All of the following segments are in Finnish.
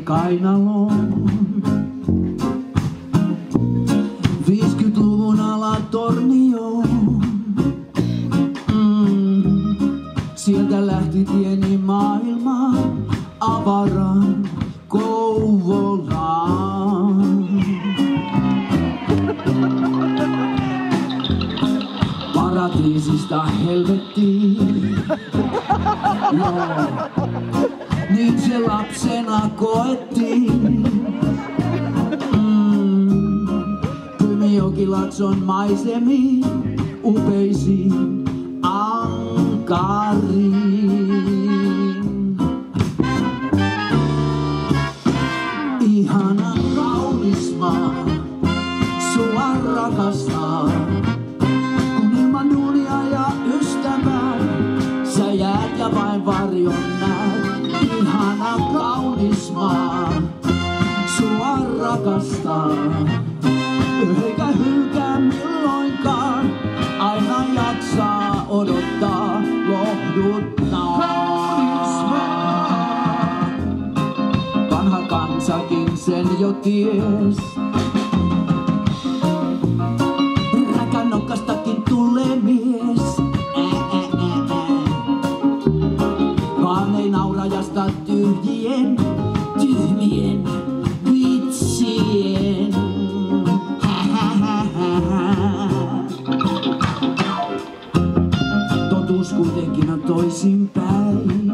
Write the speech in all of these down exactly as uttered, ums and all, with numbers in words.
kainaloon. viisikymmentäluvun alatornioon. Mm. Sieltä lähti tieni maailmaan avaraan Kouvolaan. Paratiisista helvettiin. Joo. Niin se lapsena koettiin. Mm. Kymijokilatson maisemiin, upeisiin ankariin. Ihana kaunis maa, sua rakastaa. Kun ilman duunia ja ystävää, sä jäät ja vain varjon näet. Ihana kaunis maa, sua rakastaa. Eikä hylkää milloinkaan, aina jaksaa odottaa, lohduttaa. Vanha kansakin sen jo ties. Räkänokkastakin tulee mies. Ää, ää, ää. Vaan ei naurajasta tyhjien, tyhmien vitsien. Totuus kuitenkin on toisinpäin.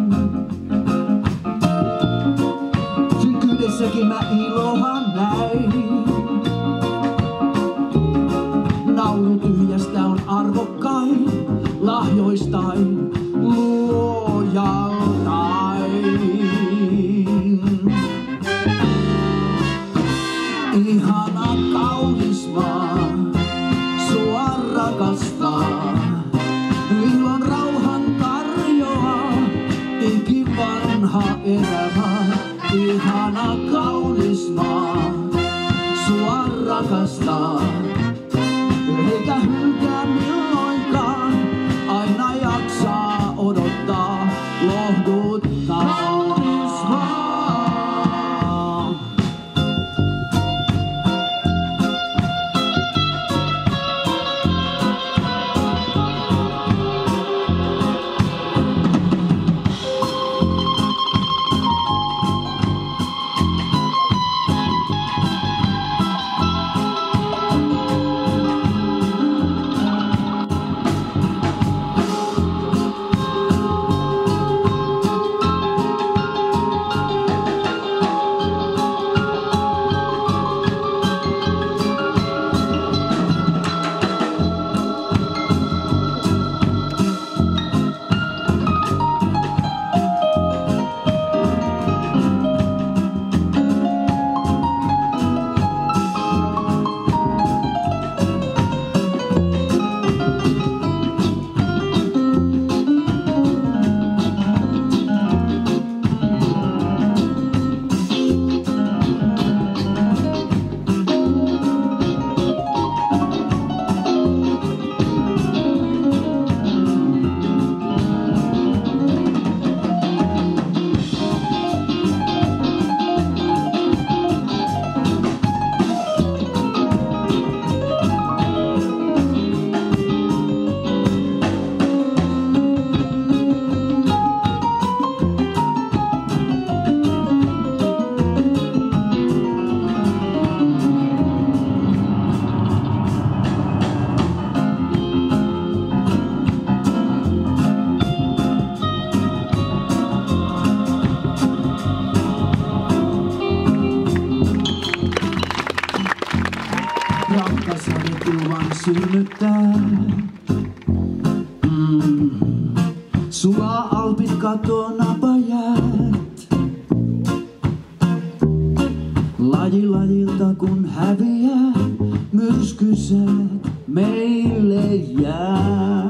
Synkyydessäkin mä ilohan näin. Nauru tyhjästä on arvokkain, lahjoistain luojaltain. Ihana kaunis maa, sua rakastaa. Ilon rauhan tarjoaa, ikivanha elämä. Ihana kaunis maa, sua rakastaa. Eikä hylkää milloinkaan, aina jaksaa odottaa, lohduttaa. Kaunis maa. Synnyttää. Mm. Sulaa alpit katonapa jäät. Laji lajilta kun häviää, myrskysäät meille jää.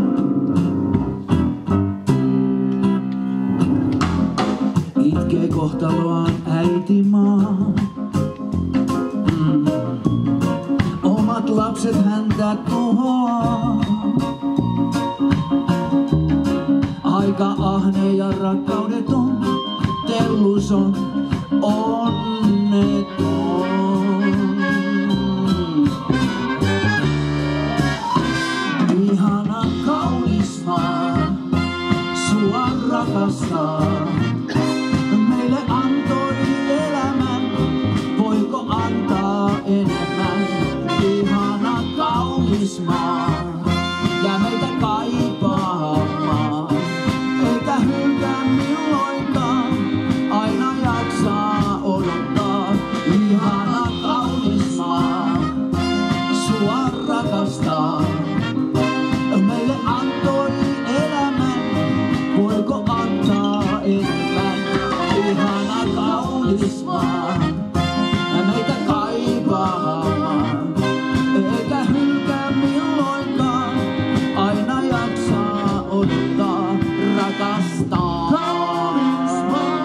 Itkee kohtaloaan äitimaa. Mm. Omat lapset häntä tuhoaa. Aika ahne ja rakkaudeton, tellus on onneton. Ihana kaunis maa, sua rakastaa. Meille antoi elämän, voiko antaa enemmän? Ihana kaunis maa, ja meitä kaipaamaan. Eikä hylkää milloinkaan, aina jaksaa odottaa. Ihana kaunis maa, sua rakastaa. Meille antoi elämän, voiko antaa enemmän? Ihana kaunis maa, meitä kaipaamaan. Eikä hylkää milloinkaan, aina jaksaa odottaa, rakastaa. Kaunis maa.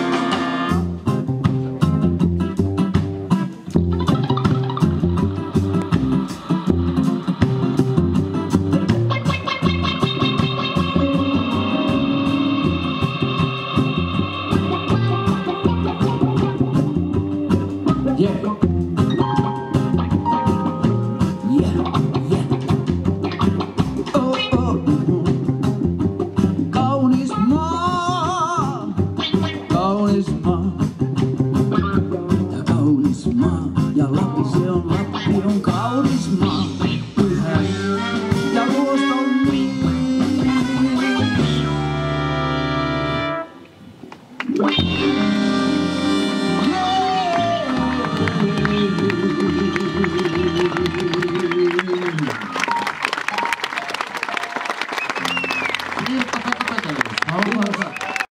Yeah. Yeah, yeah. Oh, oh. Kaunis maa, kaunis maa. Ja kaunis maa, ja Lappi se on, Lappi on kaunis maa. Pyhä ja luoston niin. Ilkka Pekopetelus.